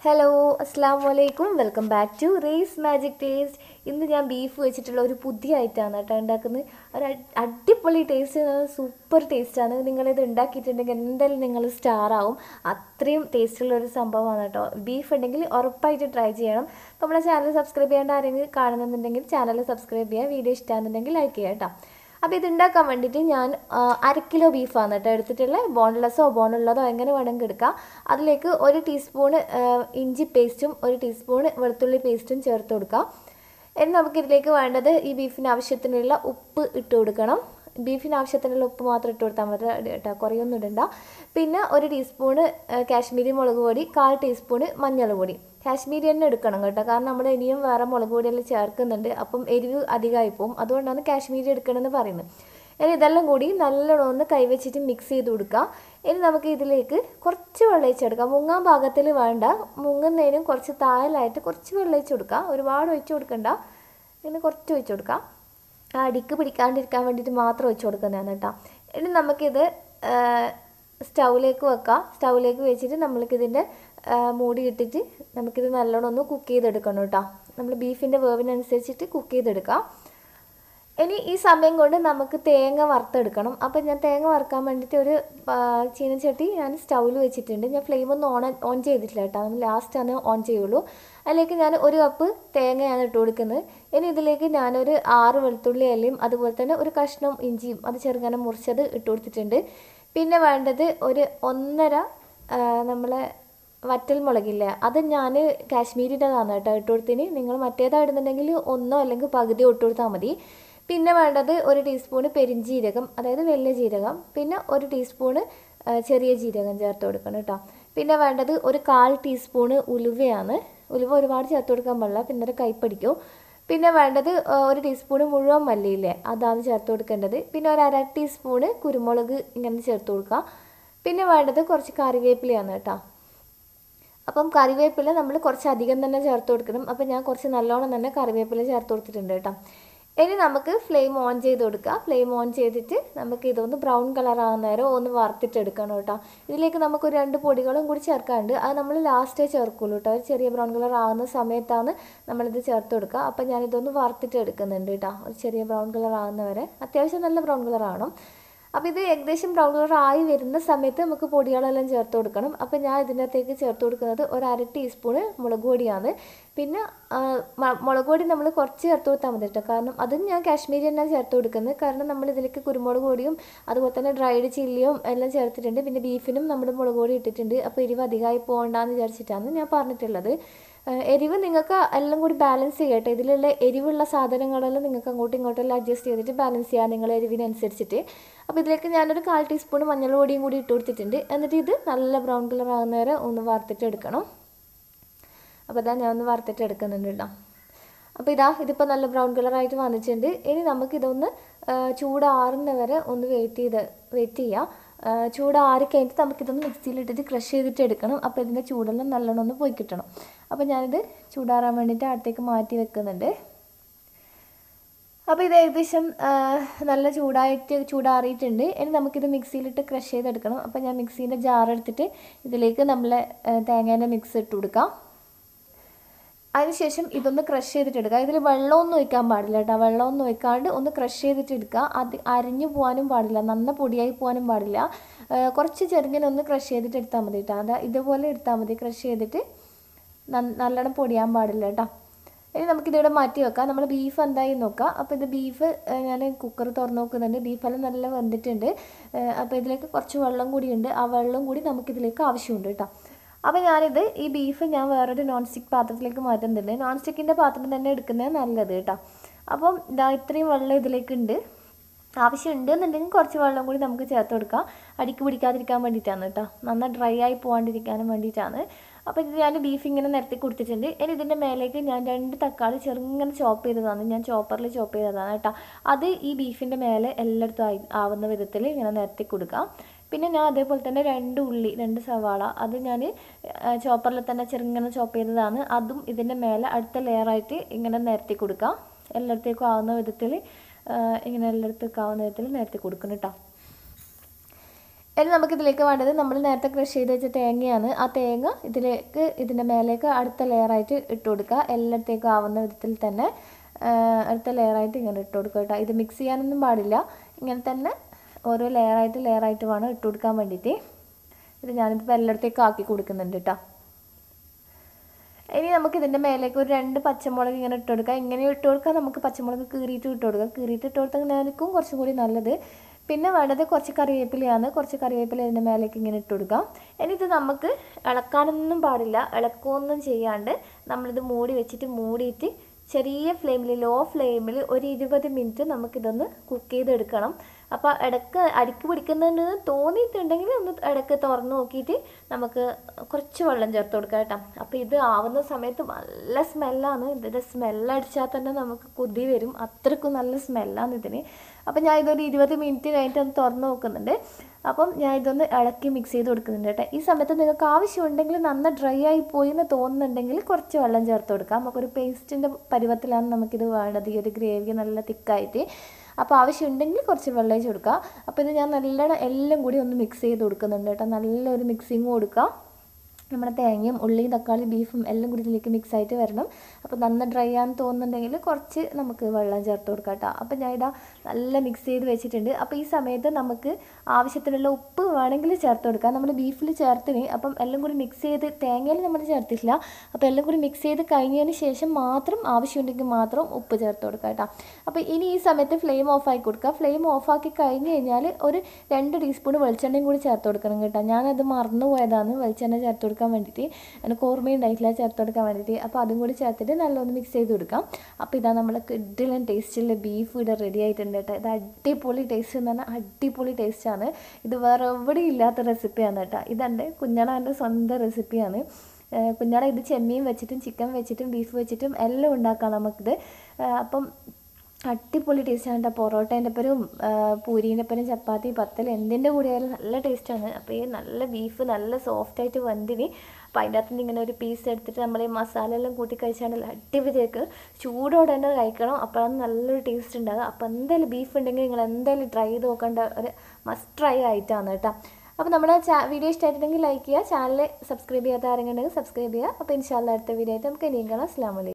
Hello അസ്സാം വലൈക്കും welcome back to race magic taste. ഇന്ന് ഞാൻ ബീഫ് വെച്ചിട്ടുള്ള ഒരു പുതിയ ഐറ്റമാണ് കേട്ടോ ഉണ്ടാക്കുന്നത്. ഒരു അടിപൊളി ടേസ്റ്റ്, സൂപ്പർ ടേസ്റ്റാണ്. നിങ്ങളിത് ഉണ്ടാക്കിയിട്ടുണ്ടെങ്കിൽ എന്തായാലും നിങ്ങൾ സ്റ്റാർ ആവും. അത്രയും ടേസ്റ്റുള്ള ഒരു സംഭവമാണ് കേട്ടോ. ബീഫ് ഉണ്ടെങ്കിൽ ഉറപ്പായിട്ട് ട്രൈ ചെയ്യണം. അപ്പോൾ നമ്മുടെ ചാനൽ സബ്സ്ക്രൈബ് ചെയ്യേണ്ട ആരെങ്കിലും കാണുന്നുണ്ടെങ്കിൽ ചാനൽ സബ്സ്ക്രൈബ് ചെയ്യുക. വീഡിയോ ഇഷ്ടമാണെന്നുണ്ടെങ്കിൽ ലൈക്ക് ചെയ്യുക കേട്ടോ. അപ്പോൾ ഇതുണ്ടാക്കാൻ വേണ്ടിയിട്ട് ഞാൻ 1/2 കിലോ ബീഫാണ് കേട്ടോ എടുത്തിട്ടുള്ളത്. ബോൺലെസ്സോ ബോണുള്ളതോ എങ്ങനെ വേണമെങ്കിൽ എടുക്കാം. അതിലേക്ക് 1 ടീസ്പൂൺ ഇഞ്ചി പേസ്റ്റും 1 ടീസ്പൂൺ വെളുത്തുള്ളി പേസ്റ്റും ചേർത്ത് കൊടുക്കാം. ഇനി നമുക്കിതിലേക്ക് വേണ്ടത് ഈ ബീഫിന് ആവശ്യത്തിനുള്ള ഉപ്പ് ഇട്ട് കൊടുക്കണം. ബീഫിന് ആവശ്യത്തിനുള്ള ഉപ്പ് മാത്രം ഇട്ട് കൊടുത്താൽ മതി കേട്ടോ, കുറയൊന്നും ഇടണ്ട. പിന്നെ 1 ടീസ്പൂണ് കാശ്മീരി മുളക് പൊടി, 1/4 ടീസ്പൂണ് മഞ്ഞൾ പൊടി. കാശ്മീരി തന്നെ എടുക്കണം കേട്ടോ, കാരണം നമ്മൾ ഇനിയും വേറെ മുളക് പൊടിയെല്ലാം ചേർക്കുന്നുണ്ട്. അപ്പം എരിവ് അധികമായി പോകും, അതുകൊണ്ടാണ് കാശ്മീരി എടുക്കണമെന്ന് പറയുന്നത്. ഇനി ഇതെല്ലാം കൂടി നല്ലോണം ഒന്ന് കൈവച്ചിട്ട് മിക്സ് ചെയ്ത് കൊടുക്കുക. ഇനി നമുക്ക് ഇതിലേക്ക് കുറച്ച് വെള്ളം ഒഴിച്ചെടുക്കാം. മുങ്ങാൻ പാകത്തിൽ വേണ്ട, മുങ്ങുന്നതിനും കുറച്ച് താഴലായിട്ട് കുറച്ച് വെള്ളം ഒഴിച്ച് കൊടുക്കുക. ഒരുപാട് ഒഴിച്ച് കൊടുക്കണ്ട, ഇങ്ങനെ കുറച്ച് ഒഴിച്ച് കൊടുക്കാം. അടിക്ക് പിടിക്കാണ്ടിരിക്കാൻ വേണ്ടിയിട്ട് മാത്രം ഒഴിച്ച് കൊടുക്കുന്നതാണ് കേട്ടോ. ഇനി നമുക്കിത് സ്റ്റൗവിലേക്ക് വെക്കാം. സ്റ്റൗവിലേക്ക് വെച്ചിട്ട് നമ്മൾക്കിതിൻ്റെ മൂടി ഇട്ടിട്ട് നമുക്കിത് നല്ലോണം ഒന്ന് കുക്ക് ചെയ്തെടുക്കണം കേട്ടോ. നമ്മൾ ബീഫിൻ്റെ വേവിനനുസരിച്ചിട്ട് കുക്ക് ചെയ്തെടുക്കാം. ഇനി ഈ സമയം കൊണ്ട് നമുക്ക് തേങ്ങ വറുത്തെടുക്കണം. അപ്പം ഞാൻ തേങ്ങ വറുക്കാൻ വേണ്ടിയിട്ട് ഒരു ചീനച്ചട്ടി ഞാൻ സ്റ്റൗവിൽ വെച്ചിട്ടുണ്ട്. ഞാൻ ഫ്ലെയിം ഒന്നും ഓൺ ചെയ്തിട്ടില്ല കേട്ടോ, നമ്മൾ ലാസ്റ്റാണ് ഓൺ ചെയ്യുള്ളൂ. അതിലേക്ക് ഞാൻ 1 കപ്പ് തേങ്ങയാണ് ഇട്ട് കൊടുക്കുന്നത്. ഇനി ഇതിലേക്ക് ഞാനൊരു 6 വെളുത്തുള്ളി ഇലയും അതുപോലെ തന്നെ ഒരു കഷ്ണം ഇഞ്ചിയും അത് ചെറുങ്ങനെ മുറിച്ചത് ഇട്ട് കൊടുത്തിട്ടുണ്ട്. പിന്നെ വേണ്ടത് ഒരു 1.5 നമ്മളെ വറ്റൽ മുളകില്ലേ, അത് ഞാൻ കാശ്മീരിൻ്റെതാണ് കേട്ടോ ഇട്ട് കൊടുത്തിന്. നിങ്ങൾ മറ്റേതാണ് ഇടുന്നുണ്ടെങ്കിൽ 1 അല്ലെങ്കിൽ പകുതിയോ ഇട്ട് കൊടുത്താൽ മതി. പിന്നെ വേണ്ടത് 1 ടീസ്പൂണ് പെരിഞ്ജീരകം, അതായത് വലിയ ജീരകം. പിന്നെ 1 ടീസ്പൂണ് ചെറിയ ജീരകം ചേർത്ത് കൊടുക്കണം കേട്ടോ. പിന്നെ വേണ്ടത് ഒരു 1/4 ടീസ്പൂണ് ഉലുവയാണ്. ഉലുവ ഒരുപാട് ചേർത്ത് കൊടുക്കാൻ പാടില്ല, പിന്നെ അത് കയ്പ്പടിക്കും. പിന്നെ വേണ്ടത് 1 ടീസ്പൂണ് മുഴുവൻ മല്ലിയില്ലേ, അതാണ് ചേർത്ത് കൊടുക്കേണ്ടത്. പിന്നെ ഒരു 1/2 ടീസ്പൂണ് കുരുമുളക് ഇങ്ങനെ ചേർത്ത് കൊടുക്കുക. പിന്നെ വേണ്ടത് കുറച്ച് കറിവേപ്പിലയാണ് കേട്ടോ. അപ്പം കറിവേപ്പില നമ്മൾ കുറച്ച് അധികം തന്നെ ചേർത്ത് കൊടുക്കണം. അപ്പം ഞാൻ കുറച്ച് നല്ലോണം തന്നെ കറിവേപ്പില ചേർത്ത് കൊടുത്തിട്ടുണ്ട് കേട്ടോ. ഇനി നമുക്ക് ഫ്ലെയിം ഓൺ ചെയ്ത് കൊടുക്കുക. ഫ്ലെയിം ഓൺ ചെയ്തിട്ട് നമുക്ക് ഇതൊന്ന് ബ്രൗൺ കളർ ആകുന്ന നേരം ഒന്ന് വറുത്തിട്ടെടുക്കണം കേട്ടോ. ഇതിലേക്ക് നമുക്കൊരു 2 പൊടികളും കൂടി ചേർക്കാനുണ്ട്. അത് നമ്മൾ ലാസ്റ്റേ ചേർക്കുള്ളൂ കേട്ടോ. ഒരു ചെറിയ ബ്രൗൺ കളർ ആകുന്ന സമയത്താണ് നമ്മളിത് ചേർത്ത് കൊടുക്കുക. അപ്പം ഞാനിതൊന്ന് വറുത്തിട്ട് എടുക്കുന്നുണ്ട് കേട്ടോ. ഒരു ചെറിയ ബ്രൗൺ കളർ ആകുന്നവരെ, അത്യാവശ്യം നല്ല ബ്രൗൺ കളർ ആവണം. അപ്പോൾ ഇത് ഏകദേശം ബ്രൗൺ കളർ ആയി വരുന്ന സമയത്ത് നമുക്ക് പൊടികളെല്ലാം ചേർത്ത് കൊടുക്കണം. അപ്പോൾ ഞാൻ ഇതിനകത്തേക്ക് ചേർത്ത് കൊടുക്കുന്നത് ഒരു 1/2 ടീസ്പൂണ് മുളക് പൊടിയാണ്. പിന്നെ മുളക് പൊടി നമ്മൾ കുറച്ച് ചേർത്ത് കൊടുത്താൽ മതി കേട്ടോ, കാരണം അതും ഞാൻ കാശ്മീരി തന്നെ ചേർത്ത് കൊടുക്കുന്നത്. കാരണം നമ്മൾ ഇതിലേക്ക് കുരുമുളക് പൊടിയും അതുപോലെ തന്നെ ഡ്രൈഡ് ചില്ലിയും എല്ലാം ചേർത്തിട്ടുണ്ട്. പിന്നെ ബീഫിനും നമ്മൾ മുളക് പൊടി ഇട്ടിട്ടുണ്ട്. അപ്പോൾ എരിവ് അധികമായി പോകണ്ടെന്ന് വിചാരിച്ചിട്ടാണ് ഞാൻ പറഞ്ഞിട്ടുള്ളത്. എരിവ് നിങ്ങൾക്ക് എല്ലാം കൂടി ബാലൻസ് ചെയ്യട്ടെ. ഇതിലുള്ള എരിവുള്ള സാധനങ്ങളെല്ലാം നിങ്ങൾക്ക് അങ്ങോട്ടും ഇങ്ങോട്ടെല്ലാം അഡ്ജസ്റ്റ് ചെയ്തിട്ട് ബാലൻസ് ചെയ്യാം നിങ്ങളുടെ എരിവിനനുസരിച്ചിട്ട്. അപ്പോൾ ഇതിലേക്ക് ഞാനൊരു 1/4 ടീസ്പൂൺ മഞ്ഞൾ പൊടിയും കൂടി ഇട്ട് കൊടുത്തിട്ടുണ്ട്. എന്നിട്ട് ഇത് നല്ല ബ്രൗൺ കളർ ആകുന്ന വരെ ഒന്ന് വറുത്തിട്ട് എടുക്കണം. അപ്പോൾ ഇതാ ഞാൻ ഒന്ന് വറുത്തിട്ട് എടുക്കുന്നുണ്ട് കേട്ടോ. അപ്പോൾ ഇതിപ്പോൾ നല്ല ബ്രൗൺ കളറായിട്ട് വന്നിട്ടുണ്ട്. ഇനി നമുക്കിതൊന്ന് ചൂടാറുന്ന വരെ ഒന്ന് വെയിറ്റ് ചെയ്യാം. ചൂടാറി കഴിഞ്ഞിട്ട് നമുക്കിതൊന്ന് മിക്സിയിലിട്ടിട്ട് ക്രഷ് ചെയ്തിട്ട് എടുക്കണം. അപ്പോൾ ഇതിൻ്റെ ചൂടെല്ലാം നല്ലോണം ഒന്ന് പോയി കിട്ടണം. അപ്പോൾ ഞാനിത് ചൂടാറാൻ വേണ്ടിയിട്ട് അടുത്തേക്ക് മാറ്റി വെക്കുന്നുണ്ട്. അപ്പോൾ ഇത് ഏകദേശം നല്ല ചൂടാറിയിട്ടുണ്ട്. ഇനി നമുക്കിത് മിക്സിയിലിട്ട് ക്രഷ് ചെയ്തെടുക്കണം. അപ്പോൾ ഞാൻ മിക്സീൻ്റെ ജാർ എടുത്തിട്ട് ഇതിലേക്ക് നമ്മളെ തേങ്ങേൻ്റെ മിക്സ് ഇട്ട് കൊടുക്കാം. അതിനുശേഷം ഇതൊന്ന് ക്രഷ് ചെയ്തിട്ടെടുക്കുക. ഇതിൽ വെള്ളമൊന്നും ഒഴിക്കാൻ പാടില്ല കേട്ടോ. വെള്ളമൊന്നും ഒഴിക്കാണ്ട് ഒന്ന് ക്രഷ് ചെയ്തിട്ട് എടുക്കുക. അത് അരിഞ്ഞു പോകാനും പാടില്ല, നന്ന പൊടിയായി പോകാനും പാടില്ല. കുറച്ച് ചെറുങ്ങനെ ഒന്ന് ക്രഷ് ചെയ്തിട്ട് എടുത്താൽ മതി കേട്ടോ. ഇതുപോലെ എടുത്താൽ മതി. ക്രഷ് ചെയ്തിട്ട് നല്ലോണം പൊടിയാൻ പാടില്ല കേട്ടോ. ഇനി നമുക്കിതിവിടെ മാറ്റി വെക്കാം. നമ്മൾ ബീഫ് എന്തായി നോക്കാം. അപ്പോൾ ഇത് ബീഫ് ഞാൻ കുക്കർ തുറന്ന് നോക്കുന്നുണ്ട്. ബീഫെല്ലാം നല്ല വെന്തിട്ടുണ്ട്. അപ്പോൾ ഇതിലേക്ക് കുറച്ച് വെള്ളം കൂടിയുണ്ട്. ആ വെള്ളം കൂടി നമുക്കിതിലേക്ക് ആവശ്യമുണ്ട് കേട്ടോ. അപ്പോൾ ഈ ബീഫ് ഞാൻ വേറൊരു നോൺ സ്റ്റിക്ക് പാത്രത്തിലേക്ക് മാറ്റുന്നുണ്ട്. നോൺ സ്റ്റിക്കിൻ്റെ പാത്രം തന്നെ എടുക്കുന്നത് നല്ലത് കേട്ടോ. അപ്പം ഇത്രയും വെള്ളം ഇതിലേക്കുണ്ട്. ആവശ്യമുണ്ട് എന്നുണ്ടെങ്കിൽ കുറച്ച് വെള്ളം കൂടി നമുക്ക് ചേർത്ത് കൊടുക്കാം. അടിക്ക് പിടിക്കാതിരിക്കാൻ വേണ്ടിയിട്ടാണ് കേട്ടോ, നന്നായി ഡ്രൈ ആയി പോകാണ്ടിരിക്കാനും വേണ്ടിയിട്ടാണ്. അപ്പോൾ ഇത് ഞാൻ ബീഫ് ഇങ്ങനെ നിരത്തി കൊടുത്തിട്ടുണ്ട്. ഇനി ഇതിൻ്റെ മേലേക്ക് ഞാൻ 2 തക്കാളി ചെറുങ്ങനെ ചോപ്പ് ചെയ്തതാണ്, ഞാൻ ചോപ്പറിൽ ചോപ്പ് ചെയ്തതാണ് കേട്ടോ. അത് ഈ ബീഫിൻ്റെ മേലെ എല്ലായിടത്തും ആവുന്ന വിധത്തിൽ ഇങ്ങനെ നിരത്തി കൊടുക്കാം. പിന്നെ ഞാൻ അതേപോലെ തന്നെ 2 സവാള അത് ഞാൻ ചോപ്പറിൽ തന്നെ ചെറുങ്ങനെ ചോപ്പ് ചെയ്തതാണ്. അതും ഇതിൻ്റെ മേലെ അടുത്ത ലെയറായിട്ട് ഇങ്ങനെ നിരത്തി കൊടുക്കാം. എല്ലായിടത്തേക്കും ആവുന്ന വിധത്തിൽ ഇങ്ങനെ എല്ലായിടത്തേക്കും ആവുന്ന വിധത്തിൽ നിരത്തി കൊടുക്കണം കേട്ടോ. ഇനി നമുക്കിതിലേക്ക് വേണ്ടത് നമ്മൾ നേരത്തെ ക്രഷ് ചെയ്ത് വെച്ച തേങ്ങയാണ്. ആ തേങ്ങ ഇതിൻ്റെ മേലേക്ക് അടുത്ത ലെയറായിട്ട് ഇട്ട് കൊടുക്കുക. എല്ലായിടത്തേക്കും ആവുന്ന വിധത്തിൽ തന്നെ അടുത്ത ലെയറായിട്ട് ഇങ്ങനെ ഇട്ട് കൊടുക്കുക കേട്ടോ. ഇത് മിക്സ് ചെയ്യാനൊന്നും പാടില്ല. ഇങ്ങനെ തന്നെ ഓരോ ലെയറായിട്ട് വേണം ഇട്ട് കൊടുക്കാൻ വേണ്ടിയിട്ട്. ഇത് ഞാനിപ്പോൾ എല്ലായിടത്തേക്കും ആക്കി കൊടുക്കുന്നുണ്ട് കേട്ടോ. ഇനി നമുക്ക് ഇതിൻ്റെ മേലേക്ക് ഒരു 2 പച്ചമുളക് ഇങ്ങനെ ഇട്ട് കൊടുക്കുക. ഇങ്ങനെ ഇട്ട് കൊടുക്കുക. നമുക്ക് പച്ചമുളക് കീറിയിട്ട് ഇട്ട് കൊടുക്കുക. കീറിയിട്ട് ഇട്ട് കൊടുത്താൽ കുറച്ചും കൂടി നല്ലത്. പിന്നെ വേണ്ടത് കുറച്ച് കറിവേപ്പിലയാണ്. കുറച്ച് കറിവേപ്പില ഇതിൻ്റെ മേലേക്ക് ഇങ്ങനെ ഇട്ട് കൊടുക്കാം. ഇനി ഇത് നമുക്ക് ഇളക്കാനൊന്നും പാടില്ല. ഇളക്കുകയൊന്നും ചെയ്യാണ്ട് നമ്മളിത് മൂടിയിട്ട് ചെറിയ ഫ്ലെയിമിൽ, ലോ ഫ്ലെയിമിൽ ഒരു 20 മിനിറ്റ് നമുക്കിതൊന്ന് കുക്ക് ചെയ്തെടുക്കണം. അപ്പോൾ ഇടയ്ക്ക് അടിക്ക് പിടിക്കുന്നുണ്ടെന്ന് തോന്നിയിട്ടുണ്ടെങ്കിൽ ഒന്ന് ഇടയ്ക്ക് തുറന്ന് നോക്കിയിട്ട് നമുക്ക് കുറച്ച് വെള്ളം ചേർത്ത് കൊടുക്കാം കേട്ടോ. അപ്പോൾ ഇത് ആവുന്ന സമയത്ത് നല്ല സ്മെല്ലാണ്. ഇതിൻ്റെ സ്മെല്ലടിച്ചാൽ തന്നെ നമുക്ക് കൊതി വരും. അത്രയ്ക്കും നല്ല സ്മെല്ലാണ് ഇതിന്. അപ്പം ഞാൻ ഇതൊരു 20 മിനിറ്റ് കഴിഞ്ഞിട്ട് ഒന്ന് തുറന്ന് നോക്കുന്നുണ്ട്. അപ്പം ഞാൻ ഇതൊന്ന് ഇളക്കി മിക്സ് ചെയ്ത് കൊടുക്കുന്നുണ്ട് കേട്ടോ. ഈ സമയത്ത് നിങ്ങൾക്ക് ആവശ്യമുണ്ടെങ്കിൽ നന്നായി ഡ്രൈ ആയി പോയി എന്ന് തോന്നുന്നുണ്ടെങ്കിൽ കുറച്ച് വെള്ളം ചേർത്ത് കൊടുക്കാം. നമുക്കൊരു പേസ്റ്റിൻ്റെ പരുവത്തിലാണ് നമുക്കിത് വേണ്ടത്, ഈ ഒരു ഗ്രേവി നല്ല തിക്കായിട്ട്. അപ്പോൾ ആവശ്യമുണ്ടെങ്കിൽ കുറച്ച് വെള്ളം ഒഴിച്ച് കൊടുക്കുക. അപ്പോൾ ഇത് ഞാൻ നല്ലോണം എല്ലാം കൂടി ഒന്ന് മിക്സ് ചെയ്ത് കൊടുക്കുന്നുണ്ട് കേട്ടോ. നല്ലൊരു മിക്സിങ് കൊടുക്കുക. നമ്മുടെ തേങ്ങയും ഉള്ളിയും തക്കാളി ബീഫും എല്ലാം കൂടി ഇതിലേക്ക് മിക്സ് ആയിട്ട് വരണം. അപ്പോൾ നന്ന ഡ്രൈ ആണെന്ന് തോന്നുന്നുണ്ടെങ്കിൽ കുറച്ച് നമുക്ക് വെള്ളം ചേർത്ത് കൊടുക്കാം കേട്ടോ. അപ്പോൾ ഞാൻ നല്ല മിക്സ് ചെയ്ത് വെച്ചിട്ടുണ്ട്. അപ്പോൾ ഈ സമയത്ത് നമുക്ക് ആവശ്യത്തിനുള്ള ഉപ്പ് വേണമെങ്കിൽ ചേർത്ത് കൊടുക്കാം. നമ്മൾ ബീഫിൽ ചേർത്തിന്. അപ്പം എല്ലാം കൂടി മിക്സ് ചെയ്ത്, തേങ്ങയിൽ നമ്മൾ ചേർത്തിട്ടില്ല. അപ്പോൾ എല്ലാം കൂടി മിക്സ് ചെയ്ത് കഴിഞ്ഞതിന് ശേഷം മാത്രം ആവശ്യമുണ്ടെങ്കിൽ മാത്രം ഉപ്പ് ചേർത്ത് കൊടുക്കാം കേട്ടോ. അപ്പോൾ ഇനി ഈ സമയത്ത് ഫ്ലെയിം ഓഫാക്കി കൊടുക്കുക. ഫ്ലെയിം ഓഫാക്കി കഴിഞ്ഞ് കഴിഞ്ഞാൽ ഒരു 2 ടീസ്പൂൺ വെളിച്ചെണ്ണയും കൂടി ചേർത്ത് കൊടുക്കണം കേട്ടോ. ഞാനത് മറന്നു പോയതാണ് വെളിച്ചെണ്ണ ചേർത്ത് കൊടുക്കാൻ വേണ്ടിയിട്ട്. എനിക്ക് ഓർമ്മയുണ്ടായിട്ടില്ല ചേർത്ത് കൊടുക്കാൻ വേണ്ടിയിട്ട്. അപ്പോൾ അതും കൂടി ചേർത്തിട്ട് നല്ലൊന്ന് മിക്സ് ചെയ്ത് കൊടുക്കാം. അപ്പോൾ ഇതാ നമ്മൾ കിഡിലൻ ടേസ്റ്റുള്ള ബീഫ് ഇവിടെ റെഡി ആയിട്ടുണ്ട് കേട്ടോ. ഇത് അടിപൊളി ടേസ്റ്റ് എന്ന് പറഞ്ഞാൽ അടിപൊളി ടേസ്റ്റാണ്. ഇത് വേറെ എവിടെയും ഇല്ലാത്ത റെസിപ്പിയാണ് കേട്ടോ. ഇതെൻ്റെ കുഞ്ഞാടാൻ്റെ സ്വന്തം റെസിപ്പിയാണ്. കുഞ്ഞാട ഇത് ചെമ്മീൻ വെച്ചിട്ടും ചിക്കൻ വെച്ചിട്ടും ബീഫ് വെച്ചിട്ടും എല്ലാം ഉണ്ടാക്കാം നമുക്കിത്. അപ്പം അടിപൊളി ടേസ്റ്റാണ് കേട്ടോ. പൊറോട്ടേൻ്റെ ഒപ്പരം പൂരീൻ്റെ ഒപ്പരം ചപ്പാത്തി പത്തൽ എന്തിൻ്റെ കൂടെ ആയാലും നല്ല ടേസ്റ്റാണ്. അപ്പോൾ ഈ നല്ല ബീഫ് നല്ല സോഫ്റ്റായിട്ട് വന്നിന്. അപ്പോൾ അതിൻ്റെ അകത്ത് നിന്ന് ഇങ്ങനെ ഒരു പീസ് എടുത്തിട്ട് നമ്മൾ ഈ മസാല എല്ലാം കൂട്ടി കഴിച്ചാൽ അടിപൊളിയാക്ക് ചൂടോടെ തന്നെ കഴിക്കണം. അപ്പോഴാണ് നല്ലൊരു ടേസ്റ്റ് ഉണ്ടാകുക. അപ്പോൾ എന്തായാലും ബീഫ് ഉണ്ടെങ്കിൽ നിങ്ങൾ എന്തായാലും ട്രൈ ചെയ്ത് നോക്കേണ്ട ഒരു മസ്റ്റ് ട്രൈ ആയിട്ടാണ് കേട്ടോ. അപ്പോൾ നമ്മുടെ വീഡിയോ ഇഷ്ടമായിട്ടുണ്ടെങ്കിൽ ലൈക്ക് ചെയ്യുക. ചാനൽ സബ്സ്ക്രൈബ് ചെയ്യാത്ത ആരെങ്കിലും ഉണ്ടെങ്കിൽ സബ്സ്ക്രൈബ് ചെയ്യുക. അപ്പോൾ ഇൻഷാല്ലാ അടുത്ത വീഡിയോ ആയിട്ട് നമുക്ക് ഇനിയും കാണാം. അസ്സലാമു അലൈക്കും.